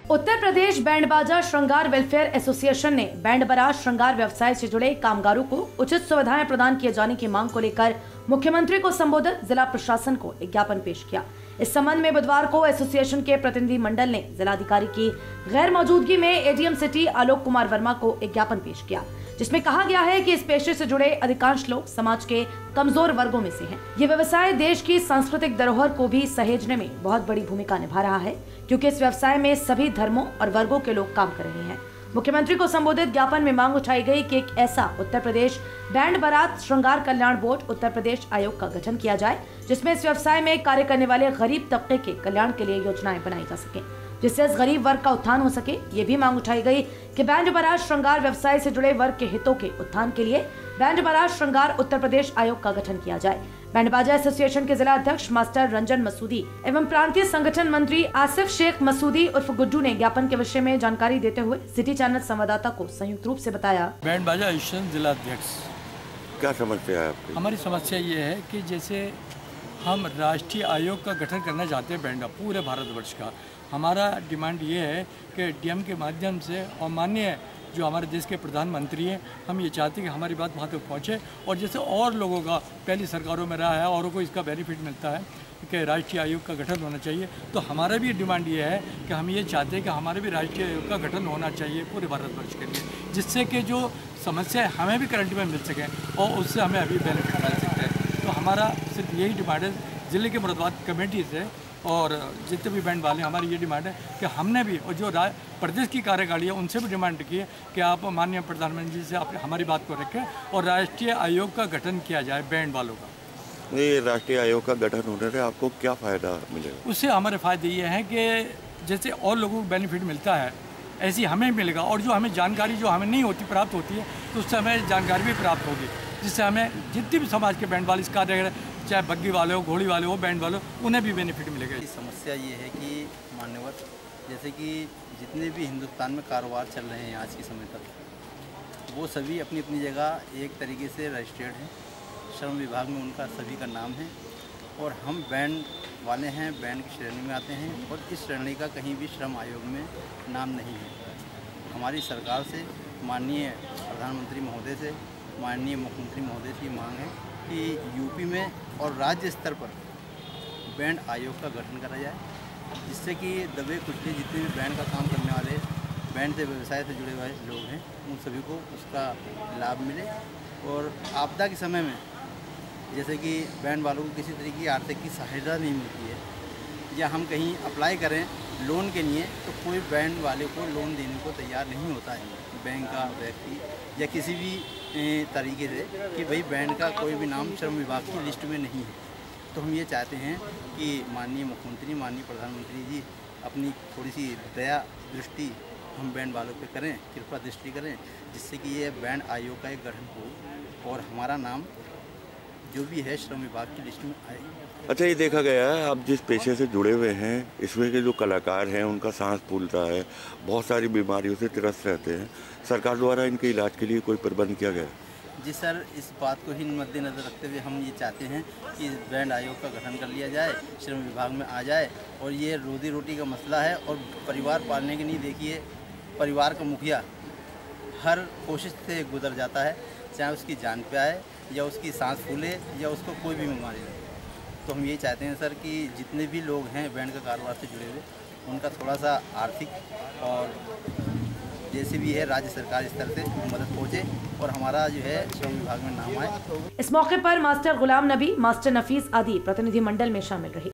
Uttar Pradesh band बाजा श्रृंगार welfare association ने बैंड बारात श्रृंगार व्यवसाय से जुड़े कामगारों को उचित सुविधाएं प्रदान किए जाने की मांग को लेकर मुख्यमंत्री को संबोधित जिला प्रशासन को एक ज्ञापन पेश किया। इस संबंध में बुधवार को एसोसिएशन के प्रतिनिधि मंडल ने जिलाधिकारी की गैर मौजूदगी में एडीएम सिटी आलोक कुमार वर्मा को एक ज्ञापन पेश किया, जिसमें कहा गया है कि इस पेशे से जुड़े अधिकांश लोग समाज के कमजोर वर्गों में से हैं। ये व्यवसाय देश की सांस्कृतिक धरोहर को भी सहेजने में बहुत बड़ी भूमिका निभा रहा है, क्योंकि इस व्यवसाय में सभी धर्मों और वर्गों के लोग काम कर रहे हैं। मुख्यमंत्री को संबोधित ज्ञापन में मांग उठाई गई कि एक ऐसा उत्तर प्रदेश बैंड बारात श्रृंगार कल्याण बोर्ड उत्तर प्रदेश आयोग का गठन किया जाए, जिसमें इस व्यवसाय में कार्य करने वाले गरीब तबके के कल्याण के लिए योजनाएं बनाई जा सके, जिससे इस गरीब वर्ग का उत्थान हो सके। ये भी मांग उठाई गई कि बैंड बारात श्रृंगार व्यवसाय से जुड़े वर्ग के हितों के उत्थान के लिए बैंड बारात श्रृंगार उत्तर प्रदेश आयोग का गठन किया जाए। बैंड बाजा एसोसिएशन के जिला अध्यक्ष मास्टर रंजन मसूदी एवं प्रांतीय संगठन मंत्री आसिफ शेख मसूदी उर्फ गुड्डू ने ज्ञापन के विषय में जानकारी देते हुए सिटी चैनल संवाददाता को संयुक्त रूप से बताया। बैंड बाजा एसोसिएशन जिला अध्यक्ष, क्या समस्या है आपकी? हमारी समस्या ये है कि जैसे हम राष्ट्रीय आयोग का गठन करना चाहते हैं बैंड पूरे भारतवर्ष का। हमारा डिमांड ये है कि डीएम के माध्यम से और माननीय जो हमारे देश के प्रधानमंत्री हैं, हम ये चाहते हैं कि हमारी बात वहाँ तक पहुँचे और जैसे और लोगों का पहली सरकारों में रहा है, औरों को इसका बेनिफिट मिलता है कि राष्ट्रीय आयोग का गठन होना चाहिए। तो हमारा भी डिमांड ये है कि हम ये चाहते हैं कि हमारे भी राष्ट्रीय आयोग का गठन होना चाहिए पूरे भारतवर्ष के लिए, जिससे कि जो समस्या हमें भी करंट में मिल सकें और उससे हमें अभी बेनिफिट मिल सकता है। तो हमारा सिर्फ यही डिमांड है ज़िले के मुरादाबाद कमेटी से और जितने भी बैंड वाले, हमारी ये डिमांड है कि हमने भी और जो प्रदेश की कार्यकारिणी है उनसे भी डिमांड की है कि आप माननीय प्रधानमंत्री जी से आप हमारी बात को रखें और राष्ट्रीय आयोग का गठन किया जाए बैंड वालों का। ये राष्ट्रीय आयोग का गठन होने से आपको क्या फ़ायदा मिलेगा? उससे हमारे फ़ायदे ये हैं कि जैसे और लोगों को बेनिफिट मिलता है ऐसी हमें मिलेगा, और जो हमें जानकारी जो हमें नहीं होती प्राप्त होती है तो उससे हमें जानकारी भी प्राप्त होगी, जिससे हमें जितनी भी समाज के बैंड वाले इस कार्य, चाहे बग्गी वाले हो, घोड़ी वाले हो, बैंड वाले हो, उन्हें भी बेनिफिट मिलेगा। समस्या ये है कि मान्यवर जैसे कि जितने भी हिंदुस्तान में कारोबार चल रहे हैं आज के समय तक, वो सभी अपनी अपनी जगह एक तरीके से रजिस्टर्ड हैं। श्रम विभाग में उनका सभी का नाम है और हम बैंड वाले हैं, बैंड की श्रेणी में आते हैं और इस श्रेणी का कहीं भी श्रम आयोग में नाम नहीं है। हमारी सरकार से, माननीय प्रधानमंत्री महोदय से, माननीय मुख्यमंत्री महोदय से मांग है कि यूपी में और राज्य स्तर पर बैंड आयोग का गठन करा जाए, जिससे कि दबे कुचले जितने भी बैंड का काम करने वाले, बैंड से व्यवसाय से जुड़े हुए लोग हैं, उन सभी को उसका लाभ मिले। और आपदा के समय में जैसे कि बैंड वालों को किसी तरीके की आर्थिक की सहायता नहीं मिलती है, या हम कहीं अप्लाई करें लोन के लिए तो कोई बैंड वाले को लोन देने को तैयार नहीं होता है, बैंक का व्यक्ति या किसी भी तरीके से कि भाई बैंड का कोई भी नाम श्रम विभाग की लिस्ट में नहीं है। तो हम ये चाहते हैं कि माननीय मुख्यमंत्री, माननीय प्रधानमंत्री जी अपनी थोड़ी सी दया दृष्टि हम बैंड वालों पे करें, कृपा दृष्टि करें, जिससे कि ये बैंड आयोग का एक गठन हो और हमारा नाम जो भी है श्रम विभाग की लिस्ट में आए। अच्छा, ये देखा गया है आप जिस पेशे से जुड़े हुए हैं, इसमें के जो कलाकार हैं उनका सांस फूलता है, बहुत सारी बीमारियों से त्रस्त रहते हैं। सरकार द्वारा इनके इलाज के लिए कोई प्रबंध किया गया? जी सर, इस बात को ही मद्देनज़र रखते हुए हम ये चाहते हैं कि बैंड आयोग का गठन कर लिया जाए, श्रम विभाग में आ जाए और ये रोजी रोटी का मसला है और परिवार पालने के लिए देखिए परिवार का मुखिया हर कोशिश से गुजर जाता है, चाहे उसकी जान पे आए या उसकी सांस फूले या उसको कोई भी बीमारी हो। तो हम यही चाहते हैं सर कि जितने भी लोग हैं बैंड का कारोबार से जुड़े हुए, उनका थोड़ा सा आर्थिक और जैसे भी है राज्य सरकार स्तर से मदद पहुँचे और हमारा जो है श्रम विभाग में नाम आए। इस मौके पर मास्टर गुलाम नबी, मास्टर नफीस आदि प्रतिनिधि मंडल में शामिल रहे।